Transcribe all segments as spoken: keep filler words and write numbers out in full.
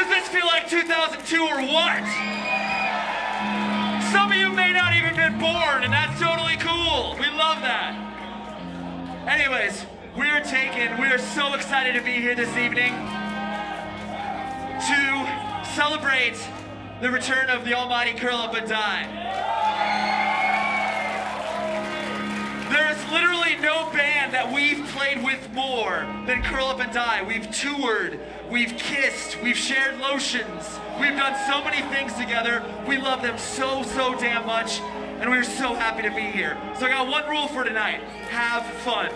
this feel like two thousand two or what? Some of you may not even been born, and that's totally cool. We love that. Anyways, we are taken. We are so excited to be here this evening to celebrate the return of the almighty Curl Up and Die. There is literally no band that we've played with more than Curl Up and Die. We've toured, we've kissed, we've shared lotions, we've done so many things together. We love them so, so damn much, and we're so happy to be here. So I got one rule for tonight: have fun.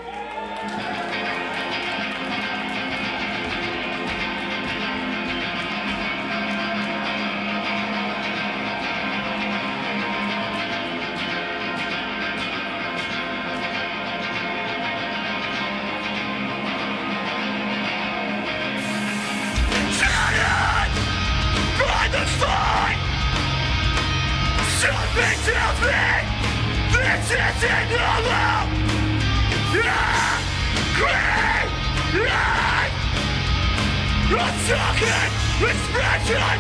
Something tells me this isn't normal. Yeah, great life. I'm talking expression.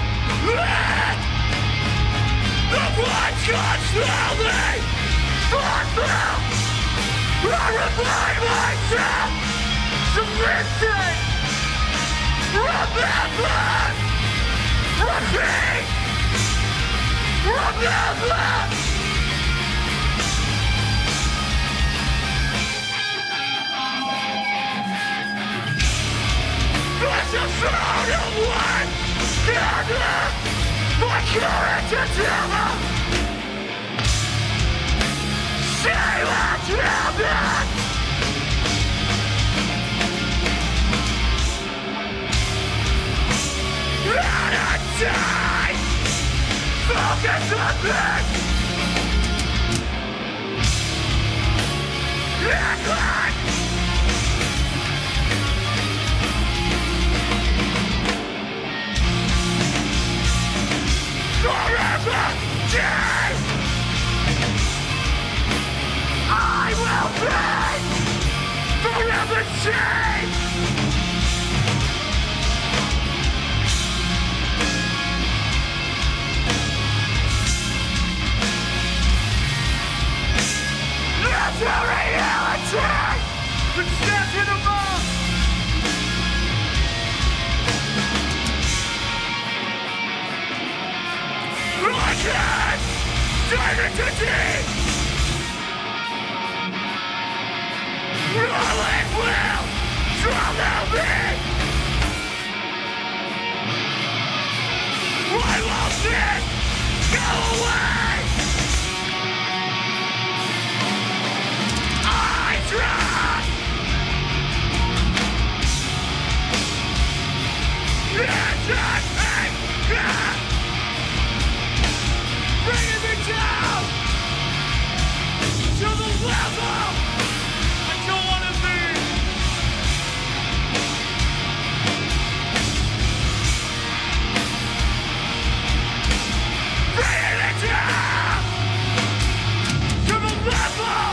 The blood's constantly thoughtful. I remind myself to listen. Remember, repeat. Remember! There's a sound of one gather my courage and terror. Say what you done. And I die. Focus on this! Act like forever dead! I will be forever changed! That's a reality! It stands in the mouth! I can't dive into deep! Rolling will swallow me! Why won't this go away? Try. Bringing me down to the level I don't want to be. Bringing me down to the level.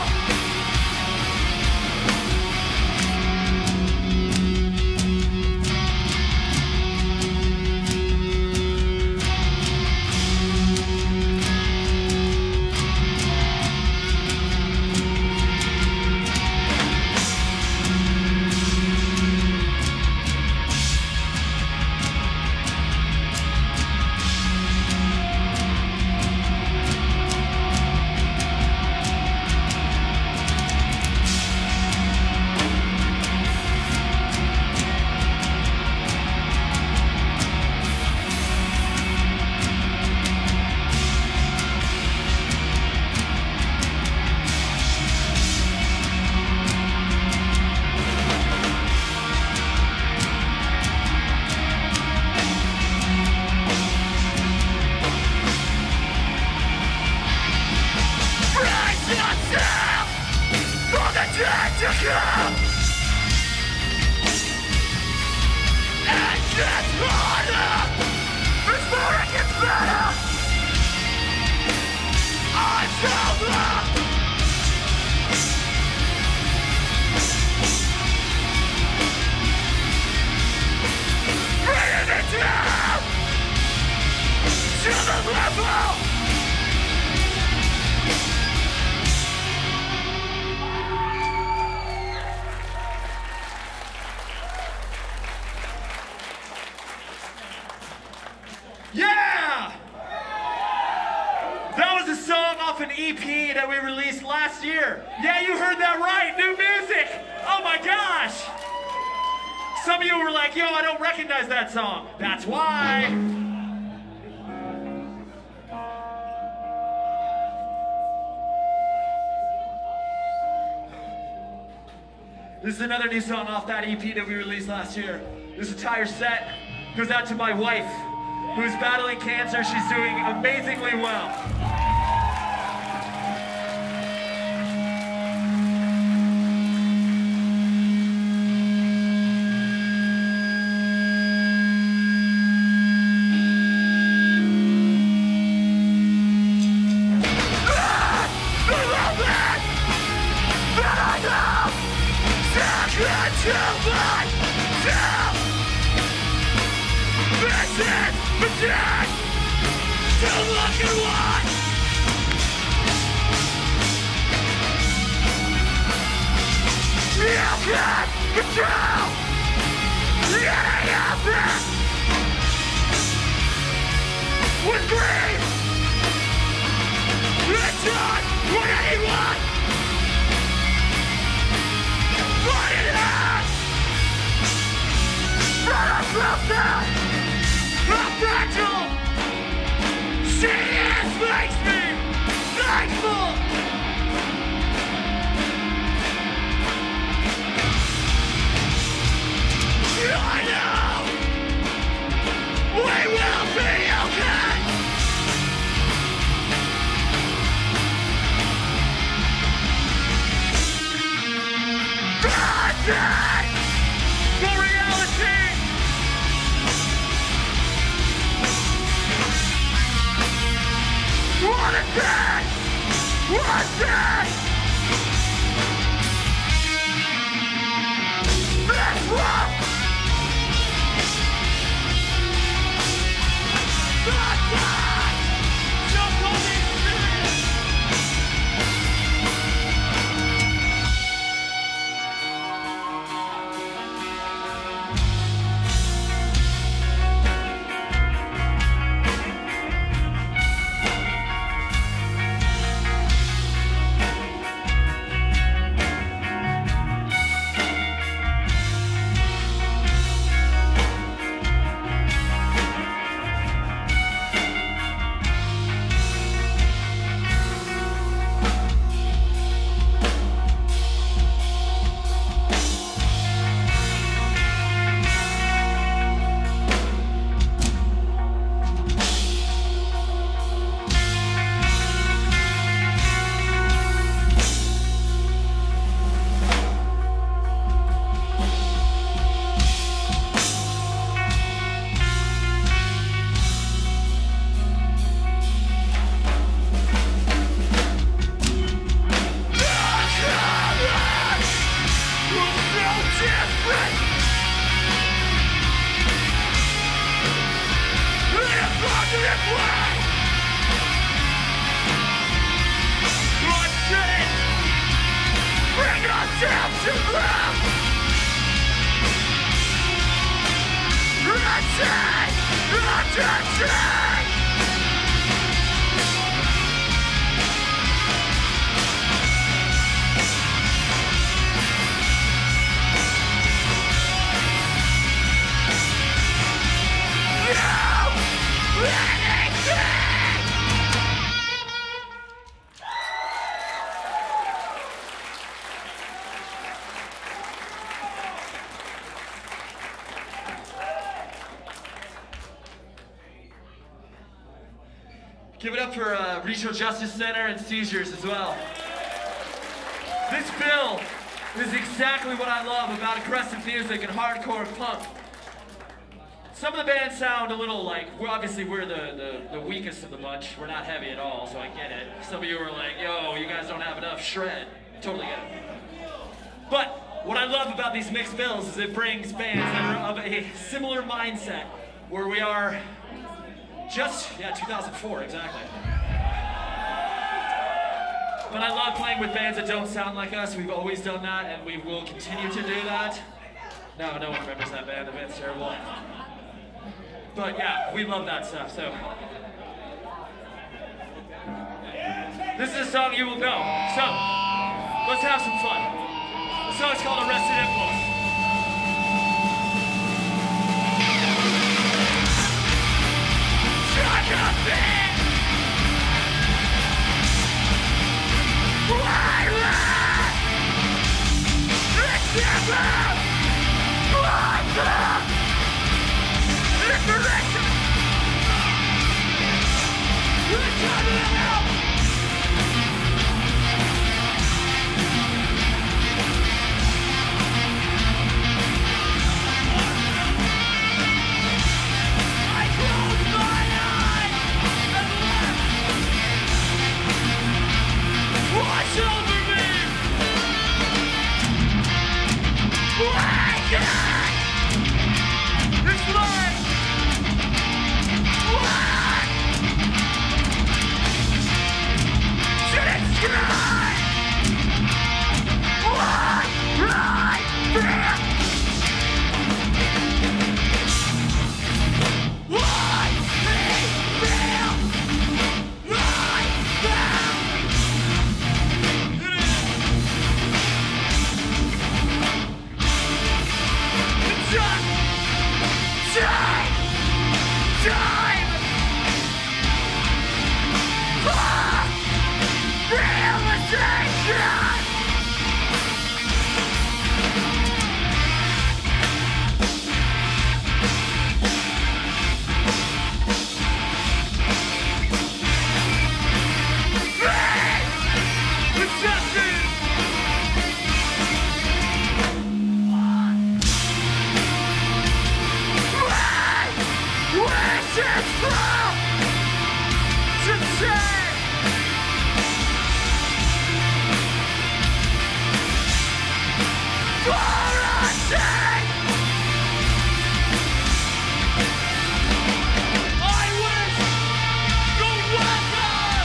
Time to come and get harder before it gets better. I'm so long. Bringing it down. E P that we released last year. Yeah, you heard that right, new music. Oh my gosh. Some of you were like, yo, I don't recognize that song. That's why. This is another new song off that E P that we released last year. This entire set goes out to my wife, who's battling cancer. She's doing amazingly well. Give it up for uh, Regional Justice Center and Seizures as well. This bill is exactly what I love about aggressive music and hardcore punk. Some of the bands sound a little like, well, obviously we're the, the, the weakest of the bunch. We're not heavy at all, so I get it. Some of you are like, yo, you guys don't have enough shred. Totally get it. But what I love about these mixed bills is it brings bands that are of a similar mindset, where we are just, yeah, two thousand four, exactly. But I love playing with bands that don't sound like us. We've always done that, and we will continue to do that. No, no one remembers that band. The band's terrible. But yeah, we love that stuff, so. This is a song you will know. So, let's have some fun. The song's called Arrested Impulse. Shut up, man! Why run? It's never! What's up? Liberation! It's coming out! Watch over me! Wake up! It's life! What? Should it sky? What? Right there! What? Be real! Right there! Time! Time! Time! For realization! It's from to say for our sake. I wish you welcome.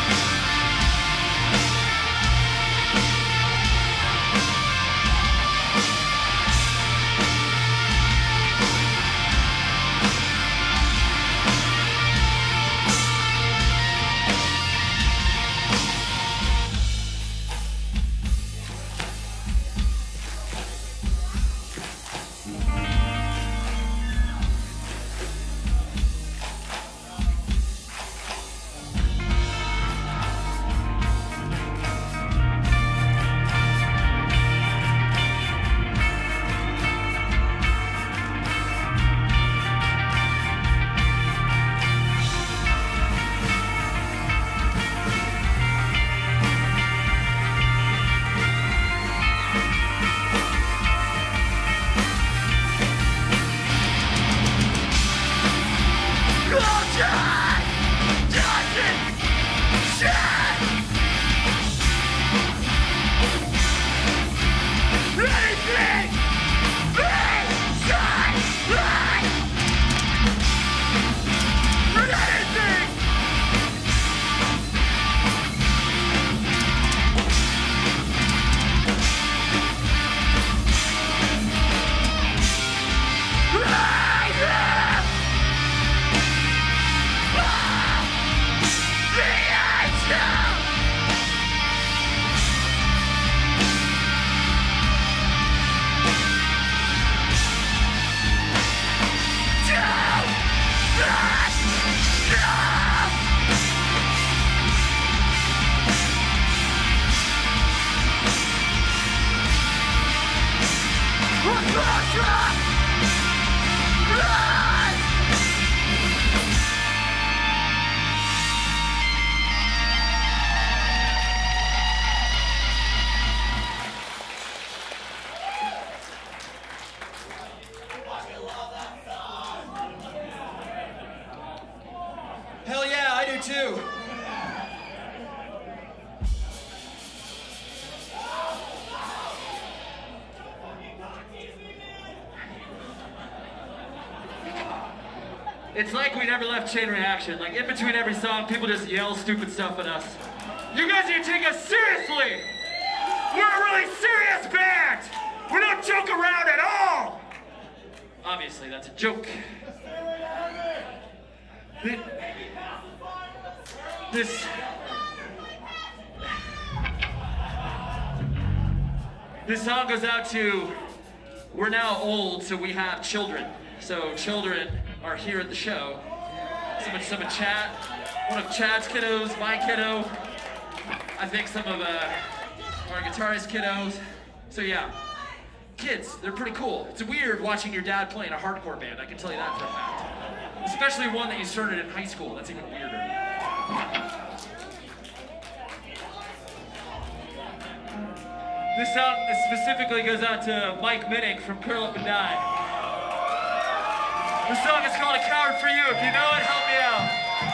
Hell yeah, I do too. It's like we never left Chain Reaction. Like, in between every song, people just yell stupid stuff at us. You guys need to take us seriously! We're a really serious band! We don't joke around at all! Obviously, that's a joke. This... This song goes out to, we're now old, so we have children. So children are here at the show. Some of, some of Chad, one of Chad's kiddos, my kiddo. I think some of uh, our guitarist kiddos. So yeah, kids, they're pretty cool. It's weird watching your dad play in a hardcore band, I can tell you that for a fact. Especially one that you started in high school, that's even weirder. This song specifically goes out to Mike Minnick from Curl Up and Die. This song is called A Coward for You. If you know it, help me out.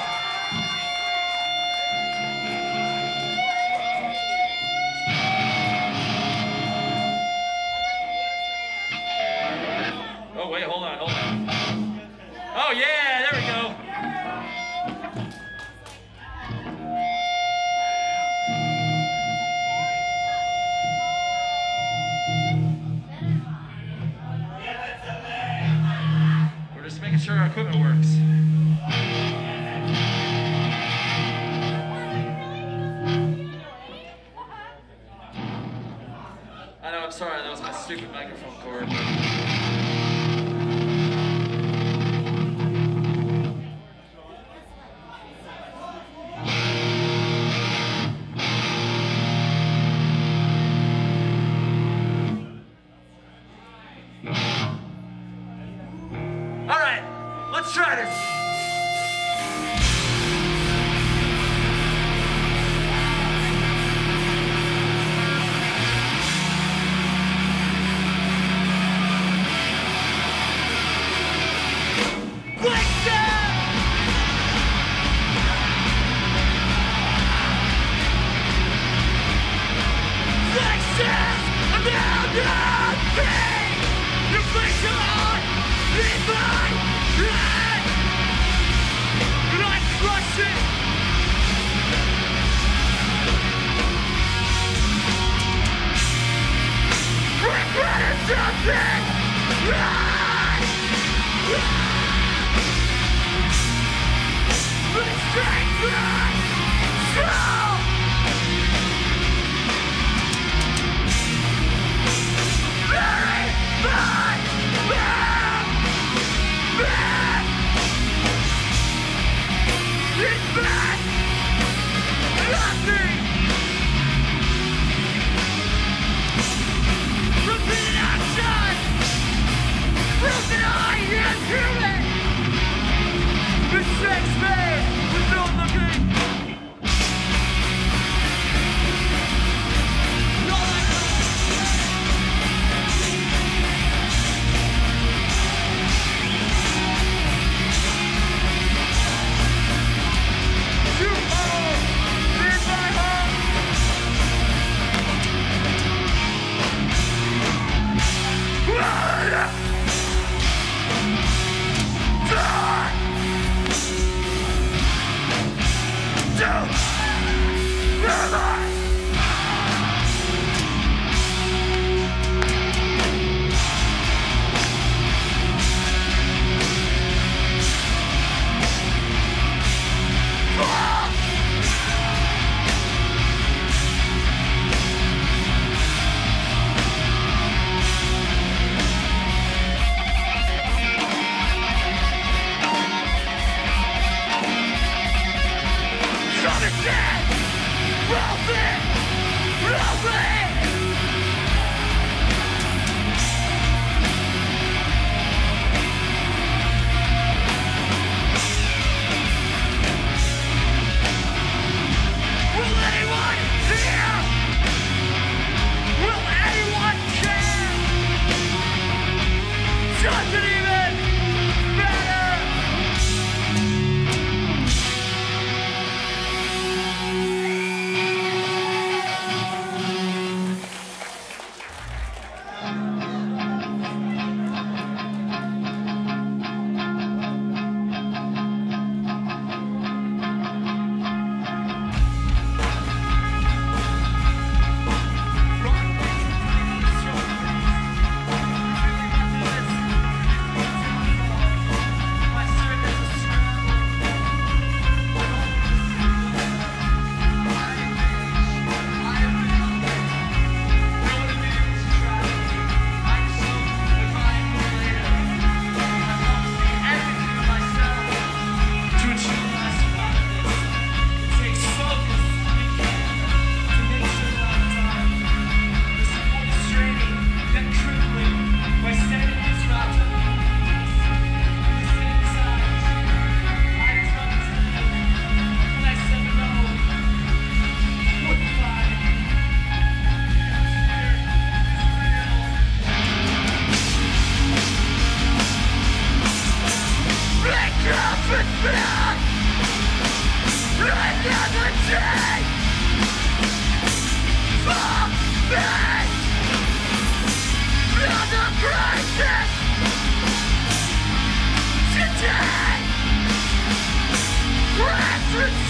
Oh, wait, hold on, hold on. Oh, yeah, there we go. Making sure our equipment works. I know, I'm sorry, that was my stupid microphone cord. Let's try this.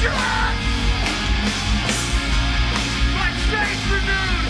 strong. My faith renewed.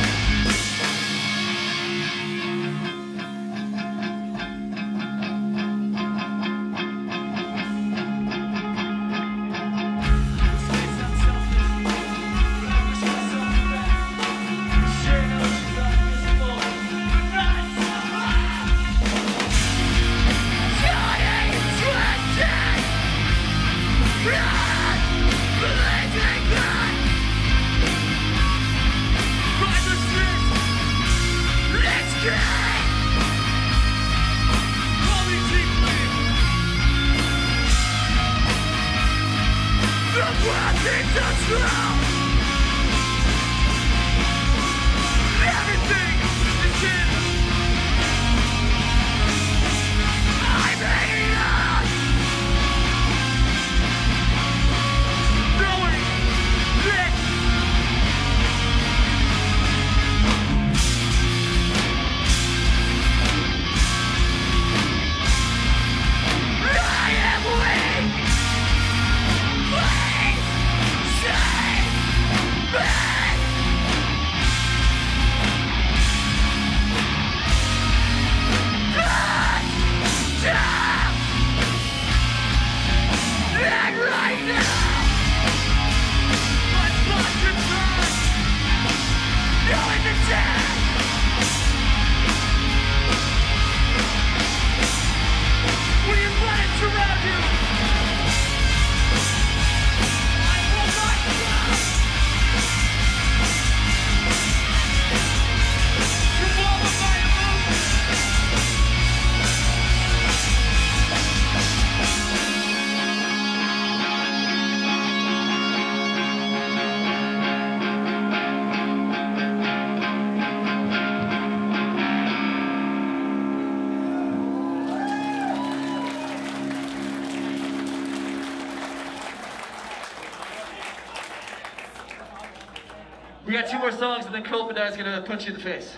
We got two more songs and then Curl Up and Die is gonna punch you in the face.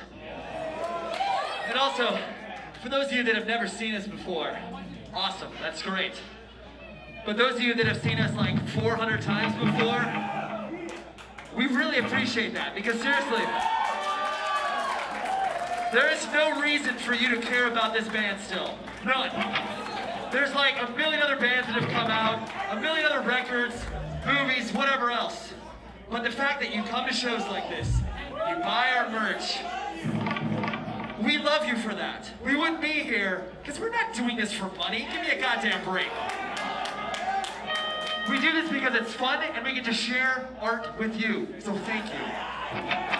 And also, for those of you that have never seen us before, awesome, that's great. But those of you that have seen us like four hundred times before, we really appreciate that, because seriously, there is no reason for you to care about this band still. None. There's like a million other bands that have come out, a million other records, movies, whatever else. But the fact that you come to shows like this, you buy our merch, we love you for that. We wouldn't be here, because we're not doing this for money. Give me a goddamn break. We do this because it's fun and we get to share art with you. So thank you.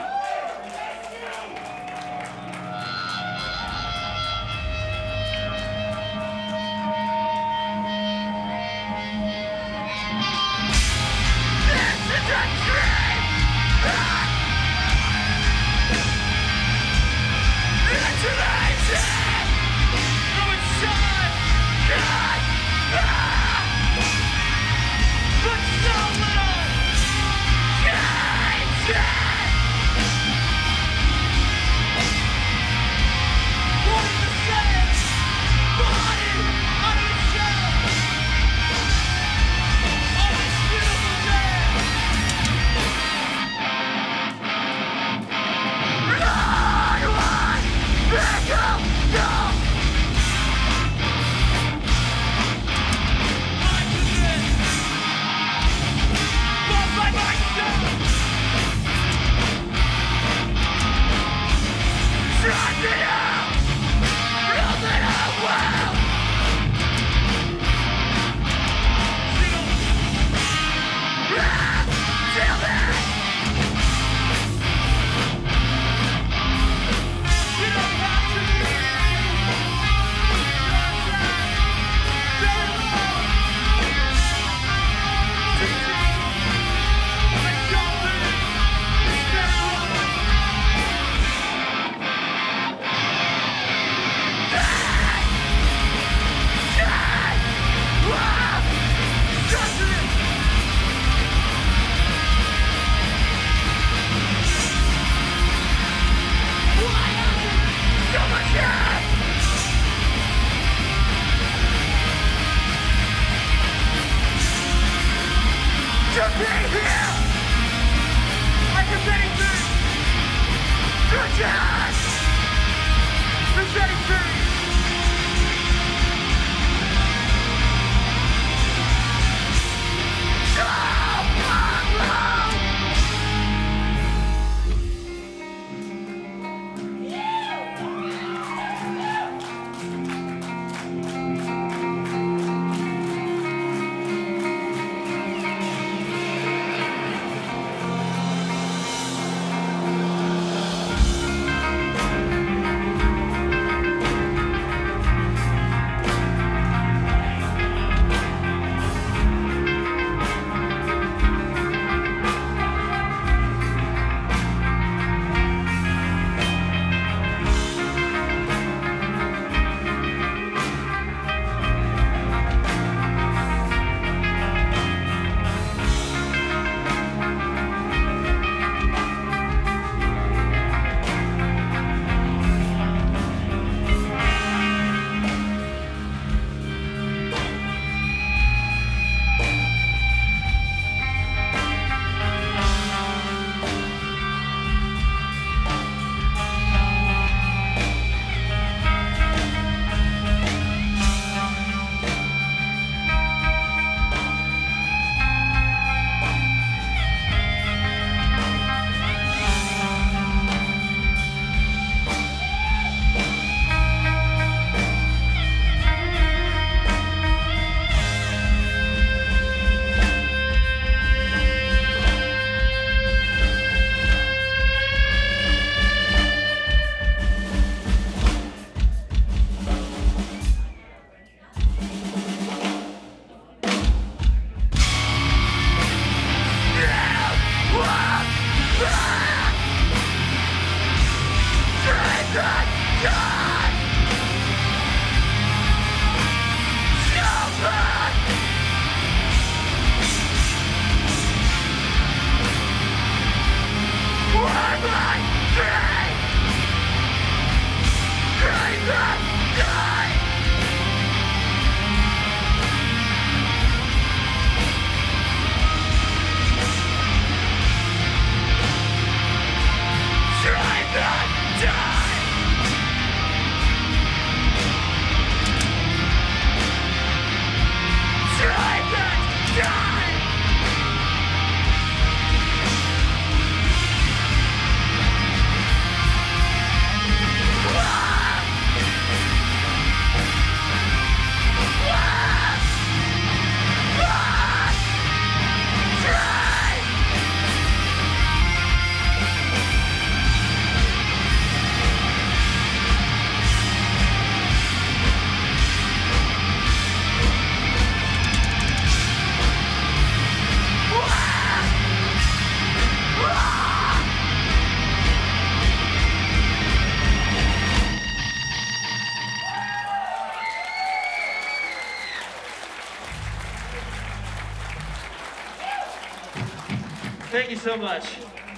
Thank you so much.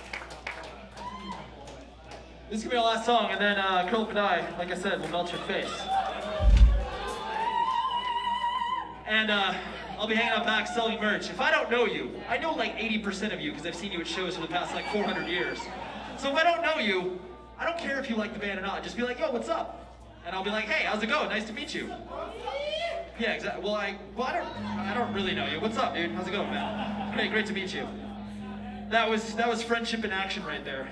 This is gonna be our last song, and then uh, Curl Up and I, like I said, will melt your face. And uh, I'll be hanging out back selling merch. If I don't know you, I know like eighty percent of you because I've seen you at shows for the past like four hundred years. So if I don't know you, I don't care if you like the band or not. Just be like, yo, what's up? And I'll be like, hey, how's it going? Nice to meet you. Yeah, exactly. Well, I, well, I don't, I don't really know you. What's up, dude? How's it going, man? Great, great to meet you. That was, that was friendship in action right there.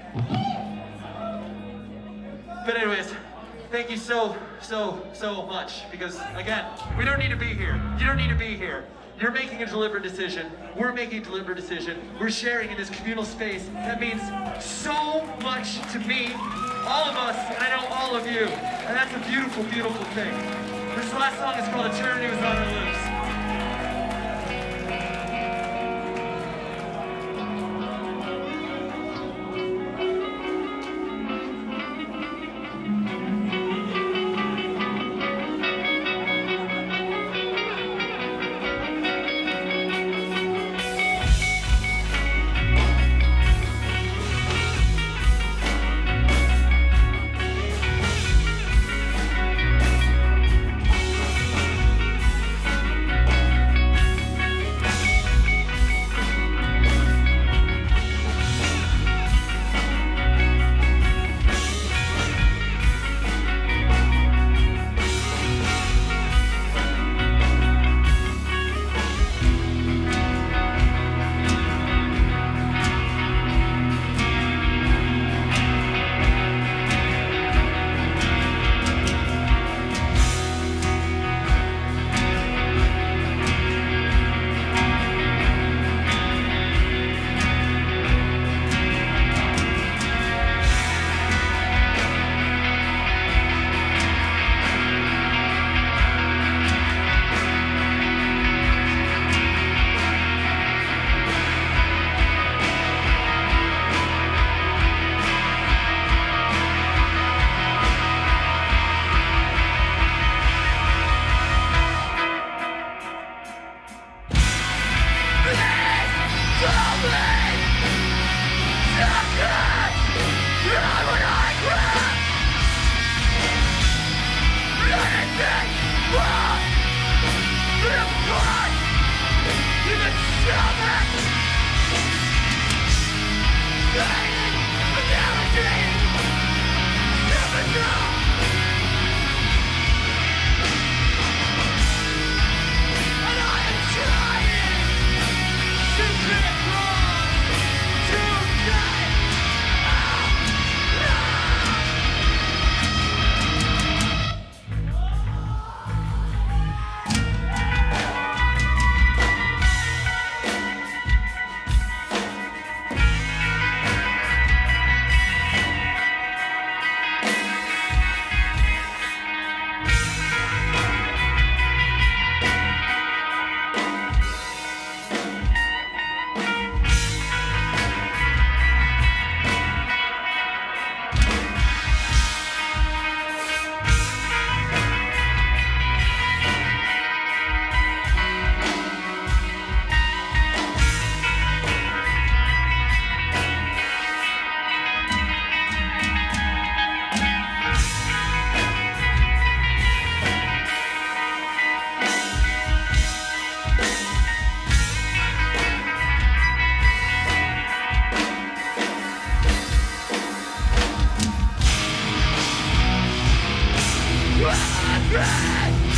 But anyways, thank you so, so, so much. Because again, we don't need to be here. You don't need to be here. You're making a deliberate decision. We're making a deliberate decision. We're sharing in this communal space. That means so much to me, all of us, and I know all of you. And that's a beautiful, beautiful thing. This last song is called Eternity Was on Our Lips. Everything